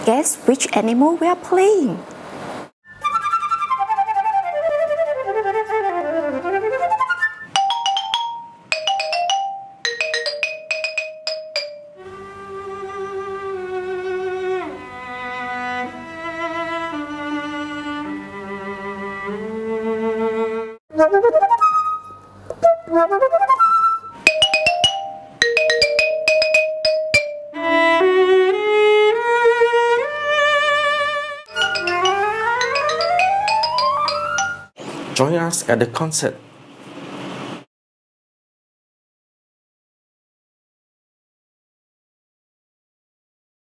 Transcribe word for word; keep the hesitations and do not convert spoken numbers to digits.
Guess which animal we are playing? Join us at the concert